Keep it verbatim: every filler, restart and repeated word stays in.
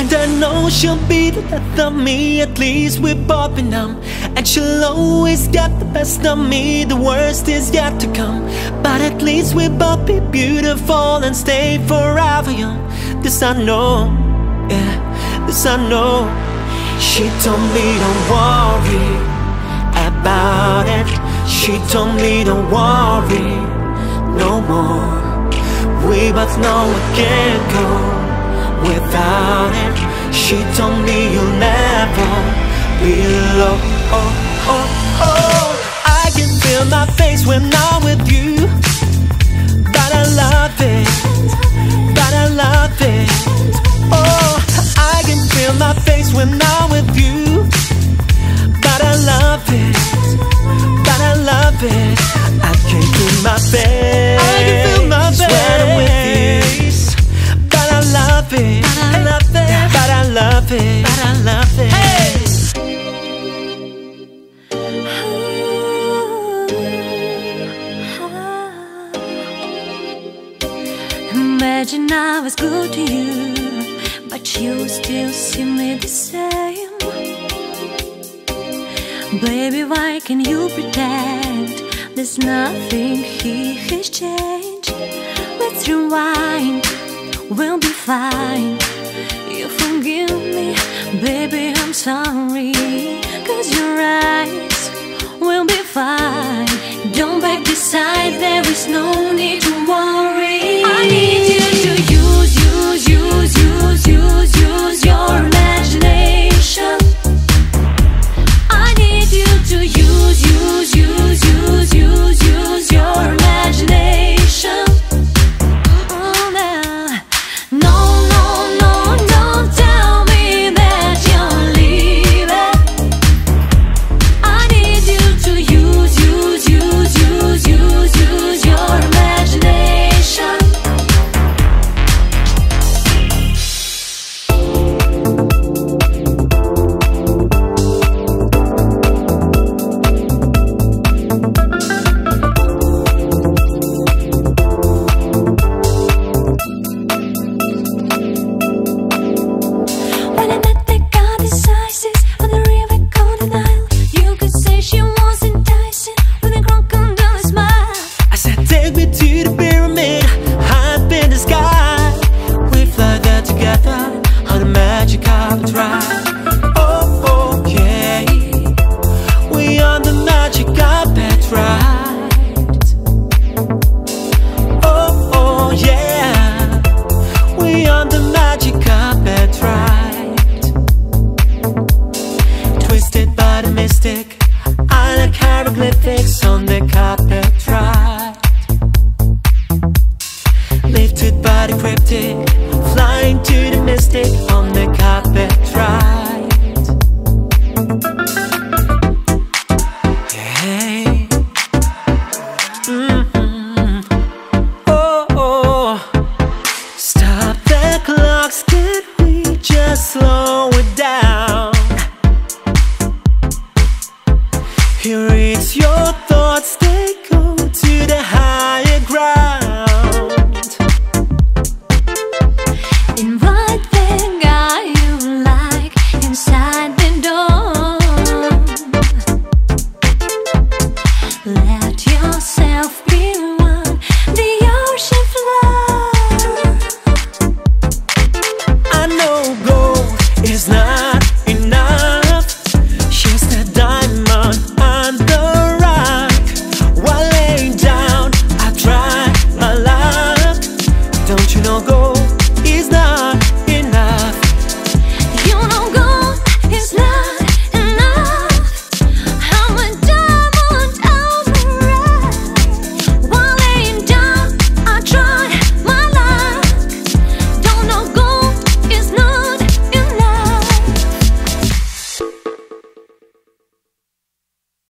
And I know she'll be the death of me. At least we've both been numb. And she'll always get the best of me. The worst is yet to come. But at least we'll both be beautiful and stay forever young. This I know, yeah, this I know. She told me don't worry about it. She told me don't worry no more. We both know we can't go without it. She told me you'll never be alone. Oh, oh, oh. I can feel my face when I'm with you. But I love it, but I love it. Oh, I can feel my face when I'm with you. But I love it, but I love it. I can't feel my face, I can feel my face when I'm with you. But I love it, I love it, but I love it, but I love it. Hey! Imagine I was good to you, but you still see me the same. Baby, why can you pretend there's nothing here has changed? Let's rewind, we'll be fine. You forgive me, baby, I'm sorry. Cause your eyes will be fine. Don't break the side, there is no need to worry. I need you to use, use, use, use, use, use your imagination. I need you to use, use, use, use, use, use your imagination. Oh, no. No, no, no, don't tell me that you're leaving. I need you to use, use, use, use, use, use your imagination. When I met the god decides on the river called the Nile, you could say she was enticing with a crocodile smile. I said take me to the pyramid, high up in the sky. We fly there together on a magic carpet ride. Oh, okay, we on the magic carpet ride. Oh, oh, yeah, we on the magic carpet ride. Twisted by the mystic, I like hieroglyphics on the carpet ride. Lifted by the cryptic, flying to the mystic on the carpet ride. Yeah. Mm-hmm. Oh, oh. Stop the clocks, can we just slow it down? Here is your thoughts, they go to the higher ground. Invite the guy you like inside the door. Let